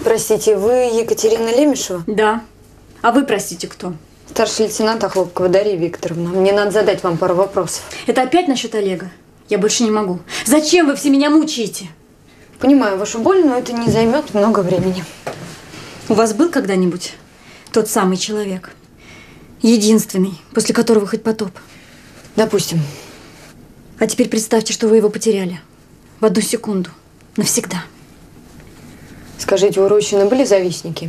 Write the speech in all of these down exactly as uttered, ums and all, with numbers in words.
Простите, вы Екатерина Лемешева? Да. А вы, простите, кто? Старший лейтенант Охлопкова Дарья Викторовна. Мне надо задать вам пару вопросов. Это опять насчет Олега? Я больше не могу. Зачем вы все меня мучаете? Понимаю вашу боль, но это не займет много времени. У вас был когда-нибудь тот самый человек? Единственный, после которого хоть потоп? Допустим. А теперь представьте, что вы его потеряли. В одну секунду. Навсегда. Скажите, у Рощина были завистники?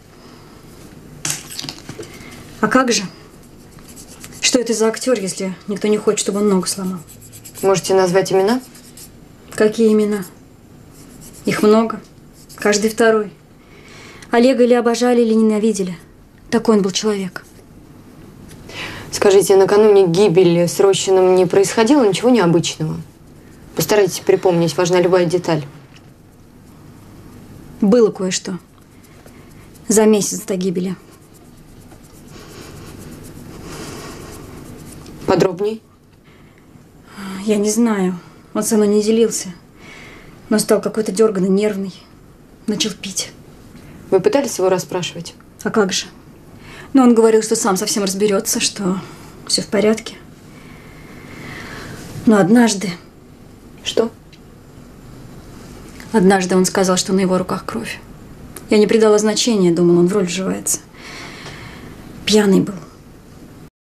А как же? Что это за актер, если никто не хочет, чтобы он ногу сломал? Можете назвать имена? Какие имена? Их много. Каждый второй. Олега или обожали, или ненавидели. Такой он был человек. Скажите, накануне гибели с Рощиным не происходило ничего необычного? Постарайтесь припомнить, важна любая деталь. Было кое-что. За месяц до гибели. Подробней? Я не знаю. Он со мной не делился. Но стал какой-то дерганый, нервный. Начал пить. Вы пытались его расспрашивать? А как же? Но он говорил, что сам совсем разберется, что все в порядке. Но однажды... Что? Однажды он сказал, что на его руках кровь. Я не придала значения, думала, он в роль вживается. Пьяный был.